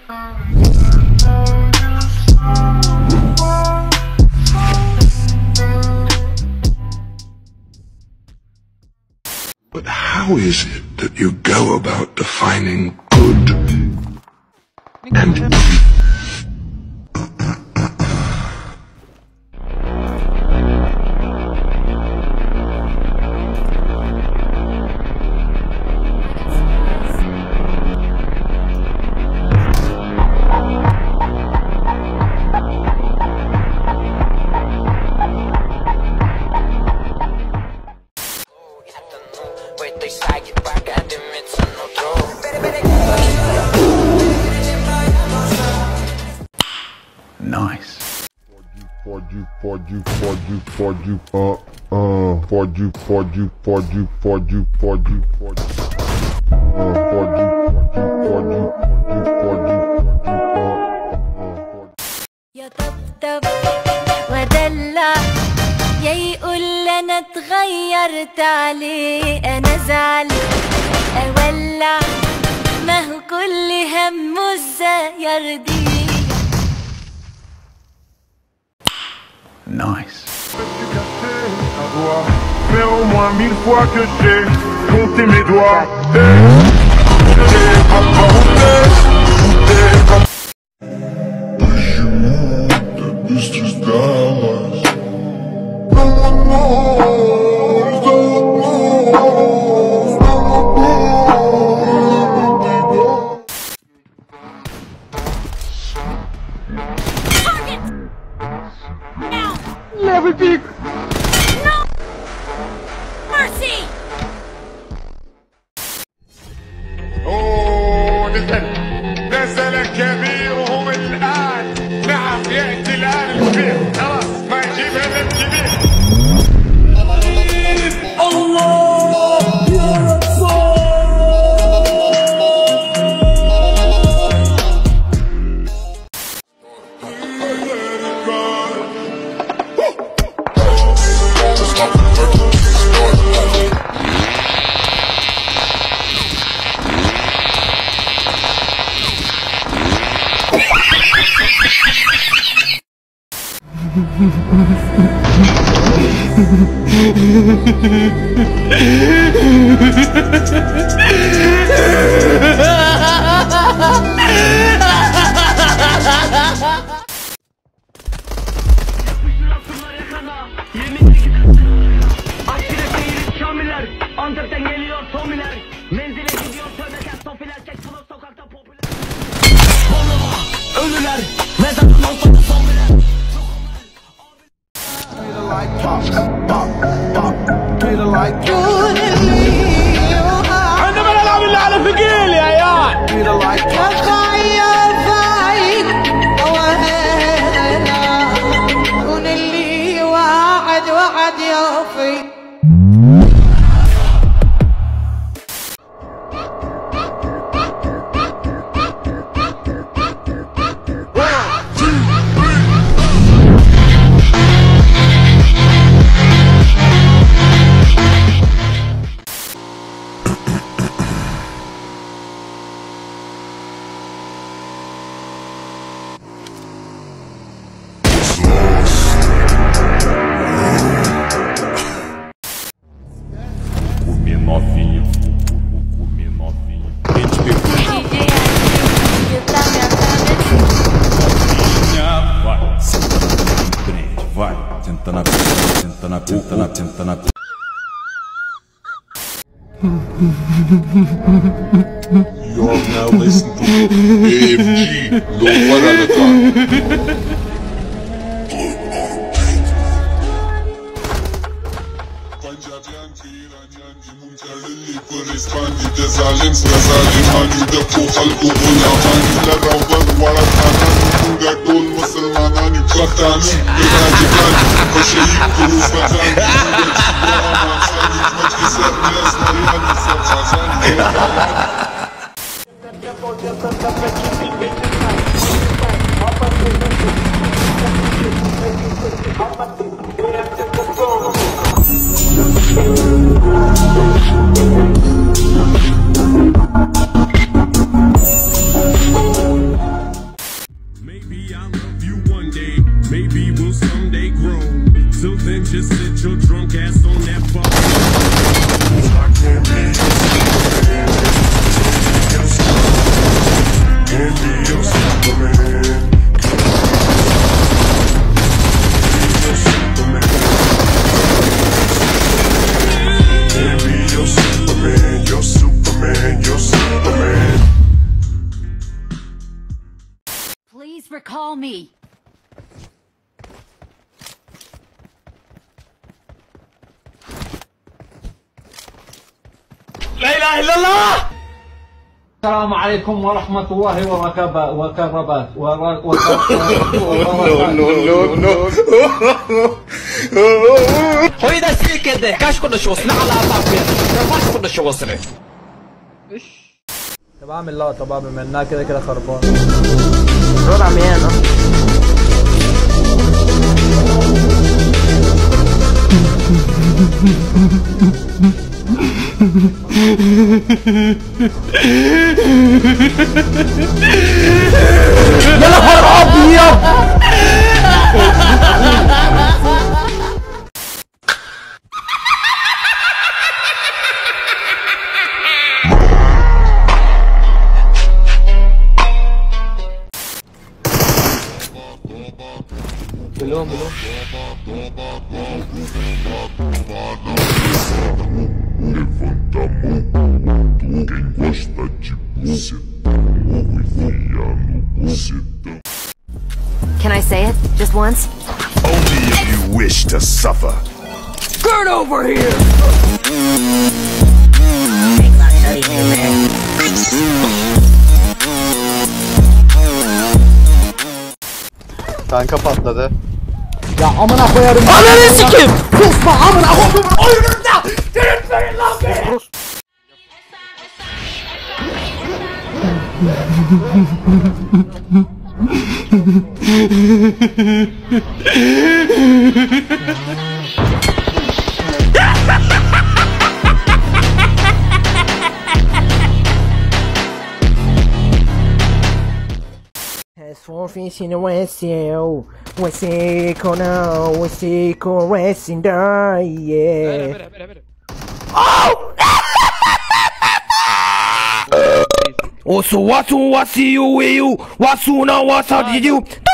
But how is it that you go about defining good and evil? Nice. يا طبطب ودلع يا يقول انا اتغيرت عليه، انا زعل اولع ما هو كل همه ازاي يرضيه. Nice. Mais au moins 1000 fois que j'ai compté mes doigts. Level big. No mercy. اوه نزل الكبير وهم الان. نعم ياتي الان الكبير. خلاص ما يجيب هذا الكبير. الله يا Antep'ten geliyor Tomiler, menzile gidiyor tövbekar Sofiler, tek sıvı sokakta popüler. Ölüler, mezarın ortada zombiler. عندما نلعب اللعبة ثقيل يا عيال. Tenta na You're now listening to AFG, don't worry at the time. call me. لا إله إلا الله. السلام عليكم ورحمة الله وبركاته. Hoy da si kede, kaç konuşuyorsun? Allah Allah ya. Kaç konuşuyorsun? طب اعمل لقطة بقى بما انها كده كده خربانة. رد عميانة. يا نهار ابيض. بلوم Can I say it? Just once? Only if you wish to suffer. Get over here. Kanka patladı. Ya amına koyarım. Ananı sikeyim. Kusma amına koydum oyununda. Delirtmeyin lan beni. Osu wasu wasi you wasu na wasa did you